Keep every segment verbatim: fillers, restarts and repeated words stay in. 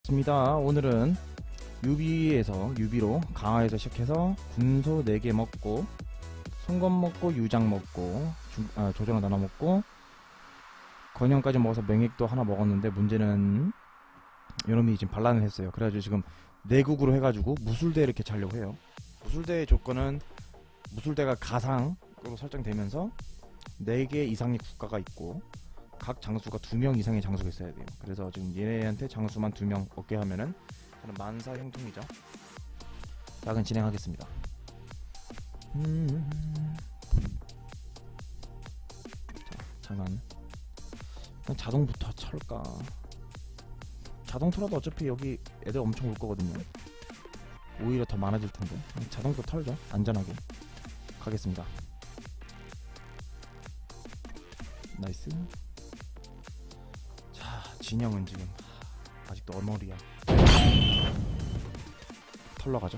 입니다. 오늘은 유비에서 유비로 강화에서 시작해서 군소 네 개 먹고 송건 먹고 유장 먹고 중, 아, 조정을 나눠 먹고 건영까지 먹어서 맹액도 하나 먹었는데, 문제는 요놈이 지금 반란을 했어요. 그래가지고 지금 내국으로 해가지고 무술대 이렇게 차려고 해요. 무술대의 조건은 무술대가 가상으로 설정되면서 네 개 이상의 국가가 있고 각 장수가 두 명 이상의 장수가 있어야 돼요. 그래서 지금 얘네한테 장수만 두 명 얻게 하면은 그런 만사 형통이죠. 자, 그럼 진행하겠습니다. 음... 자, 잠깐. 그냥 자동부터 철까? 자동 틀어도 어차피 여기 애들 엄청 올 거거든요. 오히려 더 많아질 텐데. 자동부터 털죠. 안전하게. 가겠습니다. 나이스. 진영은 지금 아직도 어머리야. 털러 가죠.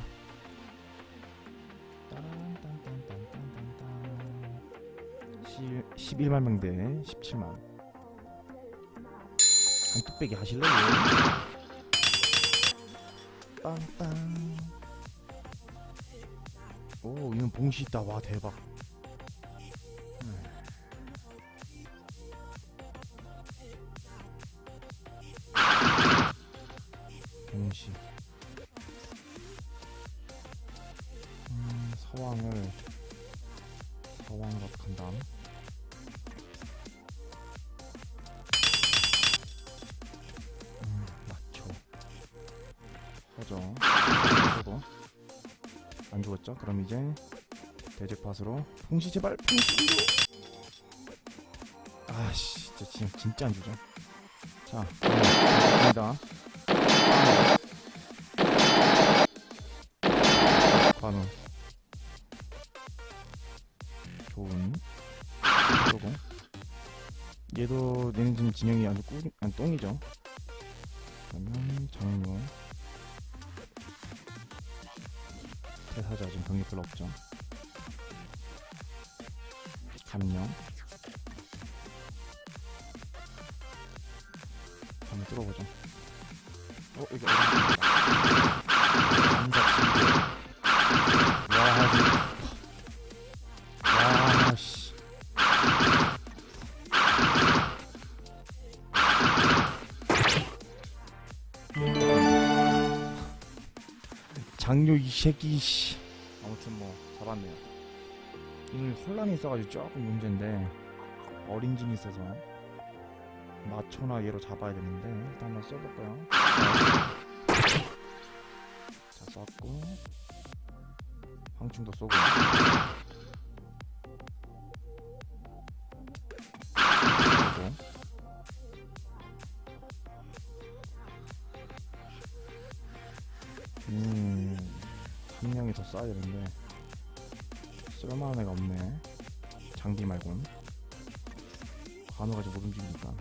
십일만 명 대 십칠만. 한 뚝배기 하실래요? 빵빵. 오, 이건 봉시 있다. 와, 대박. 봉시. 음, 서왕을 서왕으로 간 다음 음, 맞죠. 허정. 저도 안 죽었죠? 그럼 이제 대적팟으로 봉시 제발. 봉시. 아씨, 진짜, 진짜, 진짜 안 주죠. 자, 갑니다. 관우 좋은 소공. 얘도 얘는 지금 진영이 아주 꿀, 아니 똥이죠. 그러면 정료 대사자 지금 병력 별로 없죠. 감령 한번 뚫어보죠. 어, 이게 와씨. 장료 이 새끼 씨. 아무튼 뭐 잡았네요. 오늘 혼란이 있어가지고 조금 문제인데, 어린 진이 있어서 마초나 얘로 잡아야 되는데 일단 한번 써볼까요? 자, 쐈고 황충도 쏘고. 음, 한 명이 더 쏴야 되는데 쓸만한 애가 없네. 장비 말곤. 관우가 지금 못 움직이니까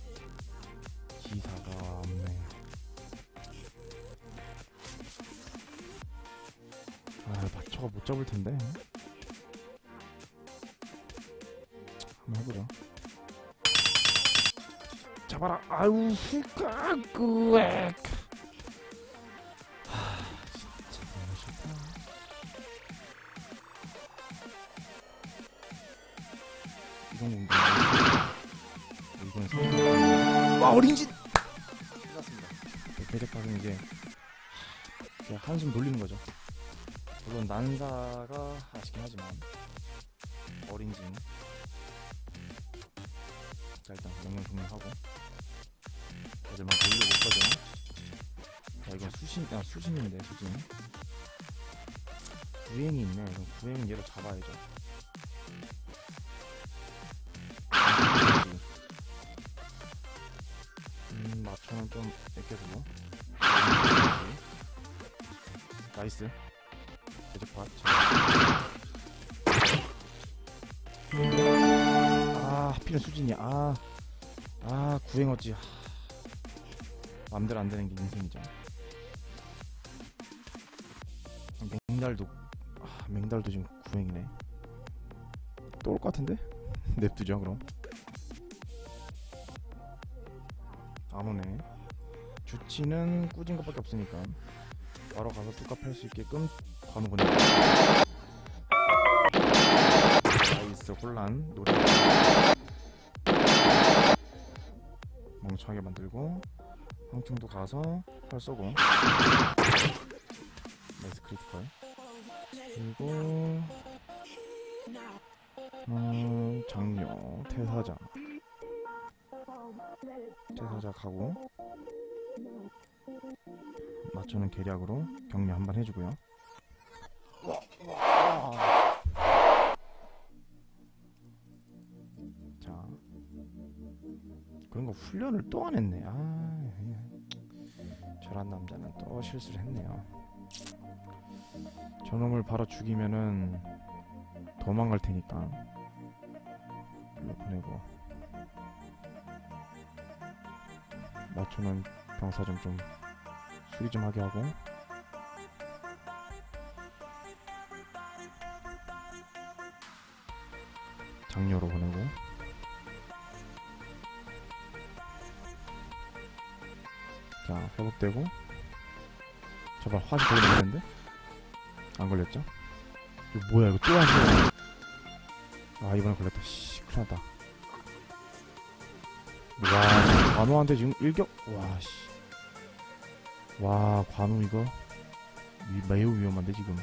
기사가 없네. 아, 마초가 못 잡을 텐데. 한번 해보자. 잡아라. 아유, 훌까 끄액. 하, 진짜 너무 싫다. 이건 뭔가. 이건 성. 와, 어린지. 끝났습니다. 대적받은 이제 그냥 한숨 돌리는 거죠. 물론 난사가 아쉽긴 하지만 어린진. 자, 일단 명령 분명하고 애들만 돌리고 있거든. 자, 이건 수신, 아 수신인데 수신. 구행이 있네. 그럼 구행은 얘로 잡아야죠. 음, 마초는 좀 애껴주고. 나이스. 대적팟. 아, 하필은 수진이야. 아, 아, 구행 어찌. 맘대로 안 되는 게 인생이죠. 맹달도, 아, 맹달도 지금 구행이네. 또 올 것 같은데? 냅두죠, 그럼. 안 오네. 주치는 꾸진 것밖에 없으니까 바로 가서 뚜까 팔 수 있게끔 관우 보내고. 나이스. 혼란 노래 멍청하게 만들고 황충도 가서 활 쏘고. 나이스 크리티컬. 그리고 음, 장료 태사자 태사자 가고 맞추는 계략으로 격려 한번 해주고요. 자, 그런거 훈련을 또 안했네. 아, 저런 남자는 또 실수를 했네요. 저놈을 바로 죽이면은 도망갈 테니까 일로 보내고, 맞추는 병사 좀 좀 수리 좀 하게 하고. 장료로 보내고. 자, 회복되고. 제발 화시 걸리는데? 안 걸렸죠? 이거 뭐야, 이거 또 하시네. 아, 이번에 걸렸다. 씨, 큰일 났다. 와, 관우한테 지금 일격. 와, 씨. 와, 관우 이거 위, 매우 위험한데 지금.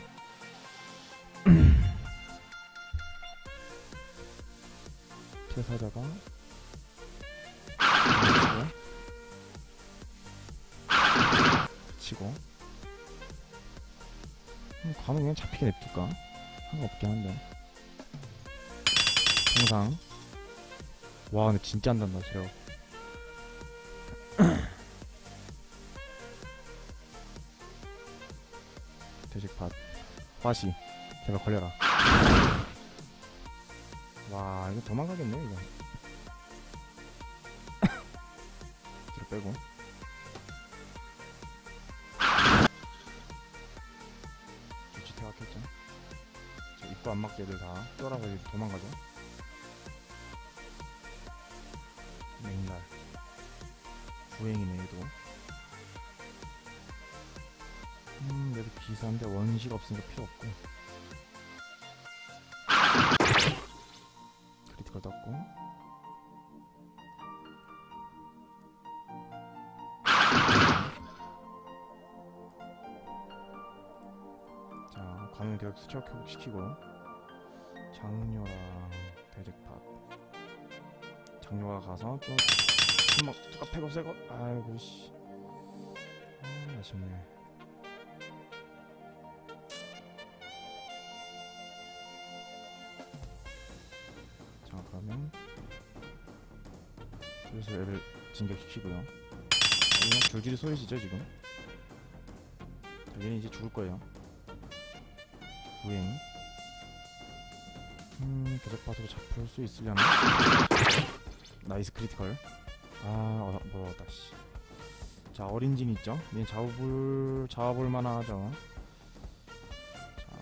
태사자가 치고. 음, 관우 그냥 잡히게 냅둘까? 상관없긴 한데. 통상. 와, 근데 진짜 안 단다 제가. 대식팟 화시 제발 걸려라. 와, 이거 도망가겠네 이거. 뒤로 빼고. 주치 퇴각했죠. 저 입구 안 맞게 애들 다 쫄아서 이제 도망가죠. 맹날 부행이네 얘도. 음, 얘도 기사인데 원시가 없으니까 필요 없고. 크리티컬 떴고. 자, 관우 계속 수척 회복시키고. 장료랑 대적팟. 장료가 가서 좀 한번 뚜까 패고 새고. 아이고 씨. 아, 아쉽네. 자, 그러면 그래서 얘를 진격시키고요. 그냥 줄줄이 소리지죠 지금. 얘는 이제 죽을 거예요. 부행. 음, 계속파서로 잡을 수 있으려나? 나이스 크리티컬. 아, 어, 뭐 얻었다 씨. 자, 어린 진 있죠? 얘 잡을 잡아볼 만하죠. 자,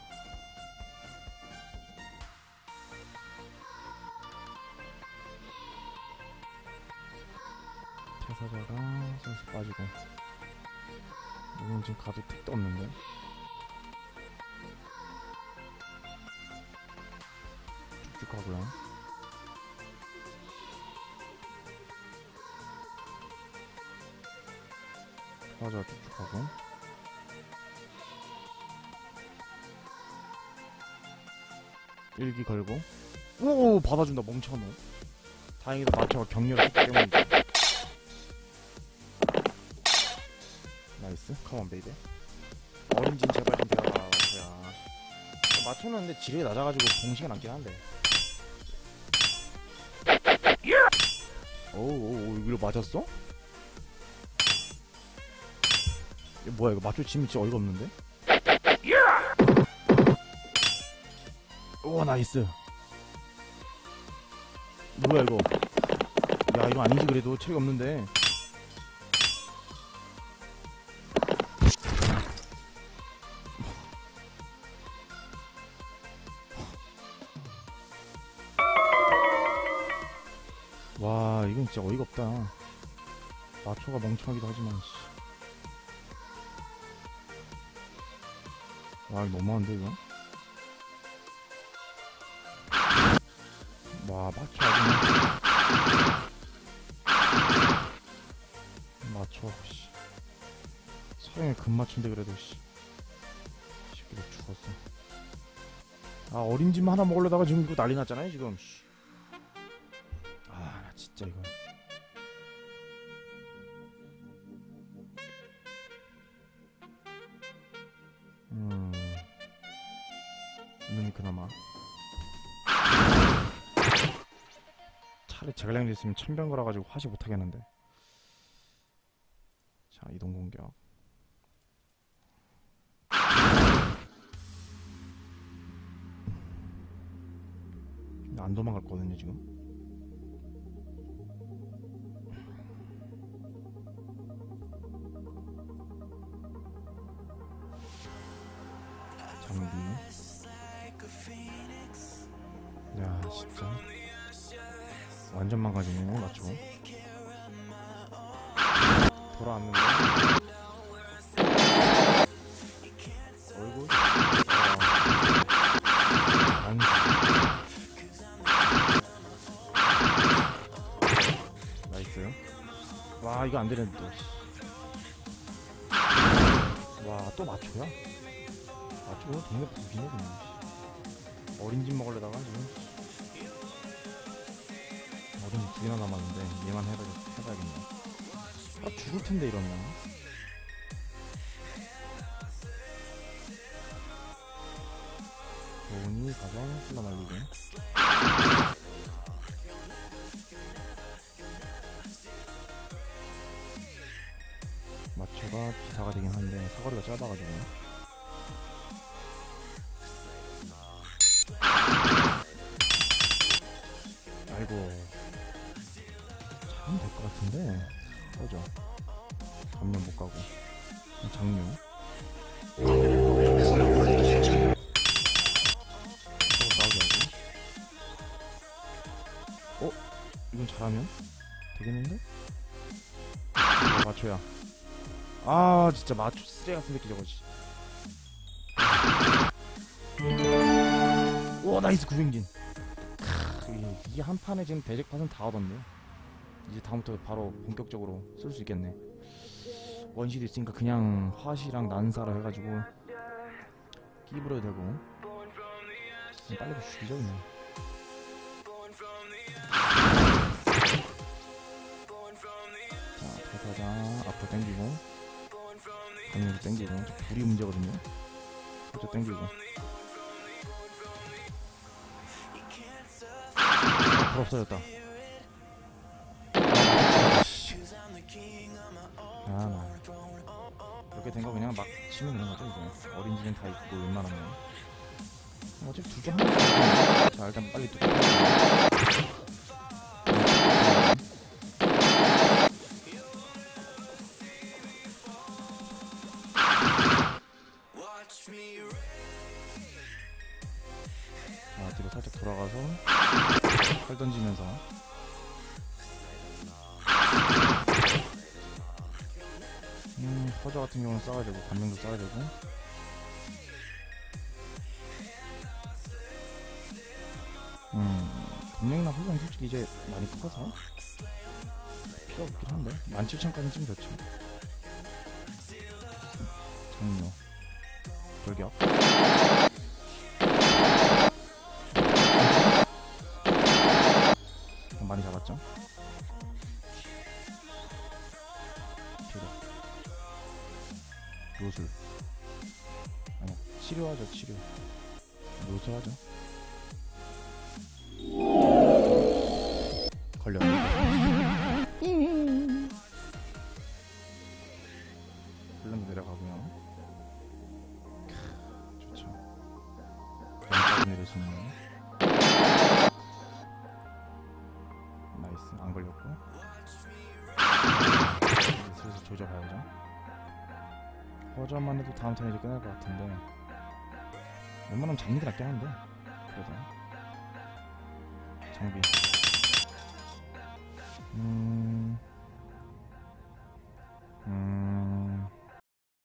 태사자가 슬슬 빠지고. 여긴 지금 가도 택도 없는데. 쭉쭉 가고요. 맞아, 쭉쭉 가고. 일기 걸고. 오, 받아준다 멍청한 놈. 다행히도 마초가 격려를 했기 때문이지. 나이스. 컴온 베이비. 어린진 제발 좀 데려가. 마초야. 마초는 근데 지력이 낮아가지고 공식은 남긴 한데. 오오오, 이거 맞았어? 이거 뭐야, 이거 마초 짐이 진짜 어이가 없는데? 오, 나이스. 뭐야 이거. 야, 이거 아니지. 그래도 체력 없는데. 와, 이건 진짜 어이가 없다. 마초가 멍청하기도 하지만 씨. 와 이거 너무한데 이거? 와 마초 아주 마초 씨. 서양에 금마초인데 그래도 씨. 새끼들 죽었어. 아 어린 짐 하나 먹으려다가 지금 이거 난리 났잖아요 지금. 아 나 진짜 이거. 음 눈이 그나마 차라리 제갈량이 있으면 천병 걸어가지고 화시 못하겠는데. 자 이동 공격. 안 도망갔거든요 지금. 장비. 야 진짜 완전 망가지네 맞죠? 돌아왔는데 얼굴 안 나이스. 와 이거 안 되는데 또. 와 또 맞춰야? 맞춰 동네 부기네 그냥. 어린 집 먹으려다가 지금 어린 집 두 개나 남았는데 얘만 해봐, 해봐야겠네. 아 죽을 텐데 이러면. 돈이 가서 쓸어 날리고. 마초가 비사가 되긴 한데 사거리가 짧아가지고. 아이고 참 될 것 같은데 그죠? 감면 못 가고 장류. 싸우게 하고. 어? 이건 잘하면 되겠는데? 어, 마초야. 아 진짜 마초 쓰레기 같은 새끼 저거지. 오 나이스 구행진. 이게 한 판에 지금 대적팟은 다 얻었네. 이제 다음부터 바로 본격적으로 쓸 수 있겠네. 원실이 있으니까 그냥 화시랑 난사로 해가지고 끼부려도 되고. 빨리 죽이죠 그냥. 자 탈타자 앞으로 당기고 강력도 당기고. 불이 문제거든요. 그쪽 당기고 불 없어졌다. 아나 이렇게 된 거 그냥 막 치면 되는 거죠 이제. 어린지는 다 있고 웬만하면 어차피 두 개 하나. 자 일단 빨리 또 자 뒤로 살짝 돌아가서 팔 던지면서. 음 허저 같은 경우는 싸워야 되고 감명도 싸워야 되고. 음 동력나 허저는 솔직히 이제 많이 커서 필요 없긴 한데 만 칠천까지는 좀 좋죠. 장료 돌격. 많이 잡았죠. 요술 아니야 치료하죠 치료. 요술하죠. 걸렸네. 블렌드 내려가고요. 크, 좋죠. 왼쪽 내릴 수 있는. 나이스 안 걸렸고. 슬슬 조져봐야죠. 허전만 해도 다음 턴에 이제 끝날 것 같은데 웬만하면 장비 낫긴 한데 그래도 장비 음 음.